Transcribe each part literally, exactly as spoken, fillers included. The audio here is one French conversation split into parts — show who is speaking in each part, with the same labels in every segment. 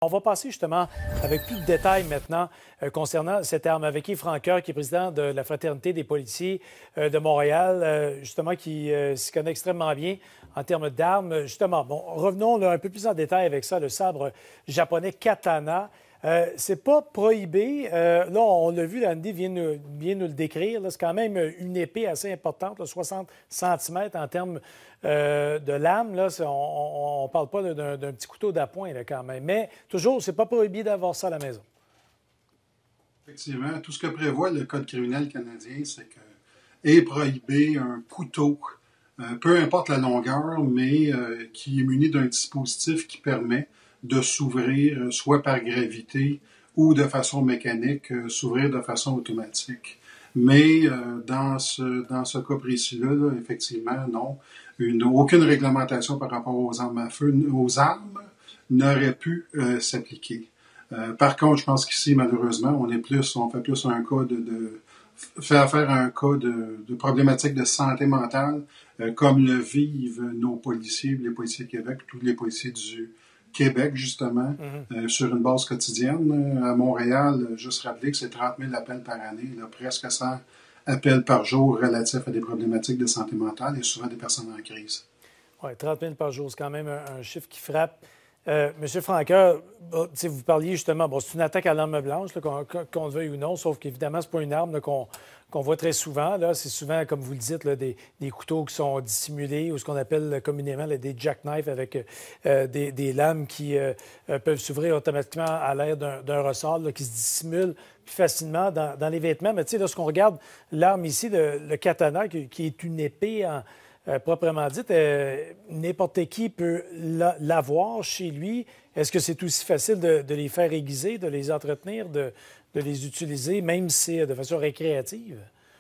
Speaker 1: On va passer justement avec plus de détails maintenant euh, concernant cette arme avec Yves Francoeur, qui est président de la Fraternité des policiers euh, de Montréal, euh, justement qui euh, s'y connaît extrêmement bien en termes d'armes. Justement, bon, revenons là, un peu plus en détail avec ça, le sabre japonais katana. Euh, c'est pas prohibé. Euh, là, on l'a vu, Andy vient nous, vient nous le décrire. C'est quand même une épée assez importante, là, soixante centimètres en termes euh, de lame. Là, on ne parle pas d'un, d'un petit couteau d'appoint là, quand même. Mais toujours, c'est pas prohibé d'avoir ça à la maison.
Speaker 2: Effectivement, tout ce que prévoit le Code criminel canadien, c'est que est prohibé un couteau, euh, peu importe la longueur, mais euh, qui est muni d'un dispositif qui permet de s'ouvrir, euh, soit par gravité ou de façon mécanique, euh, s'ouvrir de façon automatique. Mais euh, dans ce dans ce cas précis-là, là, effectivement, non. Une, aucune réglementation par rapport aux armes à feu, aux armes n'aurait pu euh, s'appliquer. Euh, par contre, je pense qu'ici, malheureusement, on est plus, on fait plus un cas de, de fait affaire à un cas de, de problématique de santé mentale, euh, comme le vivent nos policiers, les policiers de Québec, tous les policiers du Québec, justement, mm-hmm. euh, sur une base quotidienne. À Montréal, juste rappeler que c'est trente mille appels par année, là, presque cent appels par jour relatifs à des problématiques de santé mentale et souvent des personnes en crise.
Speaker 1: Oui, trente mille par jour, c'est quand même un, un chiffre qui frappe. Euh, Monsieur Francoeur, bon, vous parliez justement, bon, c'est une attaque à l'arme blanche, là, qu'on, qu'on le veuille ou non, sauf qu'évidemment, ce n'est pas une arme là, qu'on, qu'on voit très souvent. Là. C'est souvent, comme vous le dites, là, des, des couteaux qui sont dissimulés ou ce qu'on appelle communément là, des jackknives avec euh, des, des lames qui euh, peuvent s'ouvrir automatiquement à l'aide d'un, d'un ressort là, qui se dissimule plus facilement dans, dans les vêtements. Mais tu sais, lorsqu'on regarde l'arme ici, le, le katana, qui, qui est une épée en... Euh, proprement dit, euh, n'importe qui peut la, l'avoir chez lui. Est-ce que c'est aussi facile de, de les faire aiguiser, de les entretenir, de, de les utiliser, même si c'est de façon récréative?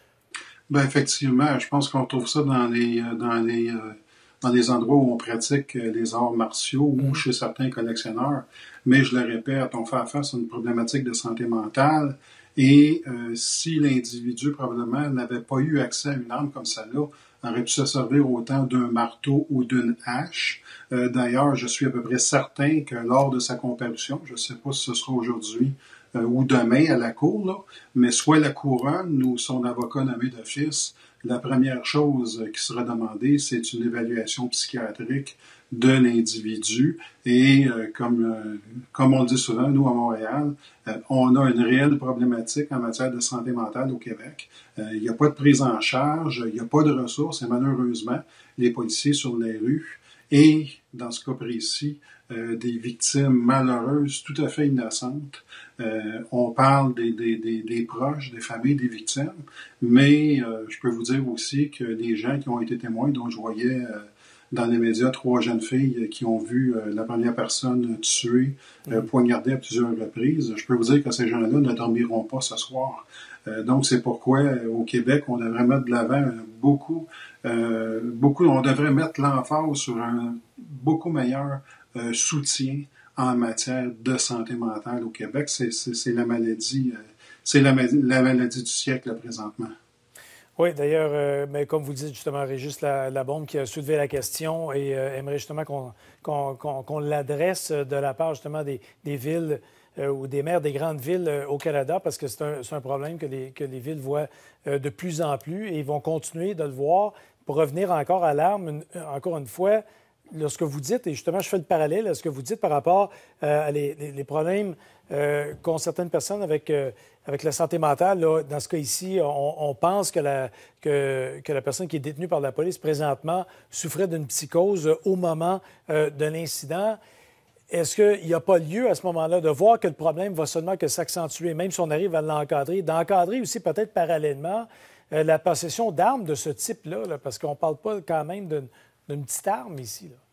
Speaker 2: Bien, effectivement, je pense qu'on trouve ça dans les, dans les, euh, dans les endroits où on pratique les arts martiaux ou chez certains collectionneurs. Mais je le répète, on fait face à une problématique de santé mentale. Et euh, si l'individu, probablement, n'avait pas eu accès à une arme comme celle-là, aurait pu se servir autant d'un marteau ou d'une hache. Euh, d'ailleurs, je suis à peu près certain que lors de sa comparution, je ne sais pas si ce sera aujourd'hui euh, ou demain à la cour, là, mais soit la couronne ou son avocat nommé d'office, la première chose qui sera demandée, c'est une évaluation psychiatrique de l'individu. Et euh, comme, euh, comme on le dit souvent, nous, à Montréal, euh, on a une réelle problématique en matière de santé mentale au Québec. Euh, il n'y a pas de prise en charge, il n'y a pas de ressources, et malheureusement, les policiers sur les rues, et dans ce cas précis, euh, des victimes malheureuses, tout à fait innocentes. Euh, on parle des, des, des, des proches, des familles des victimes, mais euh, je peux vous dire aussi que les gens qui ont été témoins, dont je voyais euh, dans les médias trois jeunes filles qui ont vu euh, la première personne tuée, euh, poignardée à plusieurs reprises, je peux vous dire que ces gens-là ne dormiront pas ce soir. Euh, donc, c'est pourquoi, euh, au Québec, on devrait mettre de l'avant euh, beaucoup, euh, beaucoup, on devrait mettre l'emphase sur un beaucoup meilleur euh, soutien en matière de santé mentale au Québec. C'est, c'est, c'est la maladie, euh, c'est la, la maladie du siècle, là, présentement.
Speaker 1: Oui, d'ailleurs, euh, mais comme vous dites justement, Régis Labombe qui a soulevé la question et euh, aimerait justement qu'on, qu'on, qu'on, qu'on l'adresse de la part justement des, des villes euh, ou des maires des grandes villes euh, au Canada, parce que c'est un, c'est un problème que les, que les villes voient euh, de plus en plus et ils vont continuer de le voir. Pour revenir encore à l'arme, une, encore une fois, lorsque vous dites, et justement je fais le parallèle à ce que vous dites par rapport euh, à les, les, les problèmes euh, qu'ont certaines personnes avec, euh, avec la santé mentale, là, dans ce cas ici, on, on pense que la, que, que la personne qui est détenue par la police présentement souffrait d'une psychose au moment euh, de l'incident. Est-ce qu'il n'y a pas lieu à ce moment-là de voir que le problème va seulement que s'accentuer, même si on arrive à l'encadrer, d'encadrer aussi peut-être parallèlement euh, la possession d'armes de ce type-là, là, parce qu'on ne parle pas quand même d'une, d'une petite arme ici, là.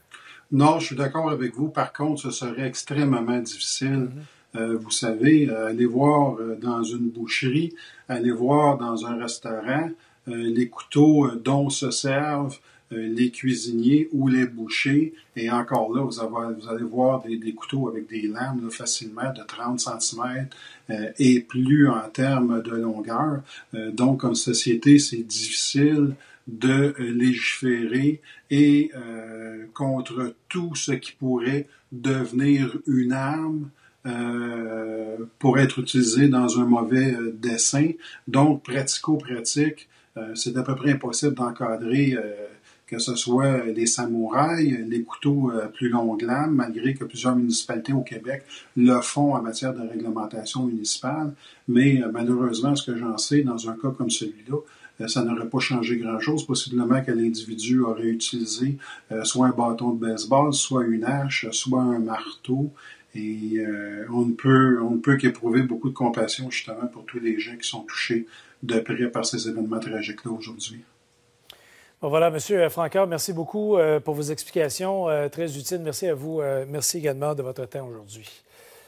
Speaker 2: Non, je suis d'accord avec vous. Par contre, ce serait extrêmement difficile. Mm-hmm. Euh, vous savez, euh, aller voir euh, dans une boucherie, aller voir dans un restaurant, euh, les couteaux euh, dont se servent euh, les cuisiniers ou les bouchers. Et encore là, vous, avez, vous allez voir des, des couteaux avec des lames là, facilement de trente centimètres euh, et plus en termes de longueur. Euh, donc, comme société, c'est difficile de légiférer et euh, contre tout ce qui pourrait devenir une arme euh, pour être utilisé dans un mauvais euh, dessein. Donc, pratico-pratique, euh, c'est à peu près impossible d'encadrer euh, que ce soit les samouraïs, les couteaux euh, plus longue lame, malgré que plusieurs municipalités au Québec le font en matière de réglementation municipale. Mais euh, malheureusement, ce que j'en sais, dans un cas comme celui-là, euh, ça n'aurait pas changé grand-chose. Possiblement que l'individu aurait utilisé euh, soit un bâton de baseball, soit une hache, soit un marteau. Et euh, on ne peut, on ne peut qu'éprouver beaucoup de compassion justement pour tous les gens qui sont touchés de près par ces événements tragiques-là aujourd'hui.
Speaker 1: Bon, voilà, M. Francoeur, merci beaucoup pour vos explications, très utiles. Merci à vous. Merci également de votre temps aujourd'hui.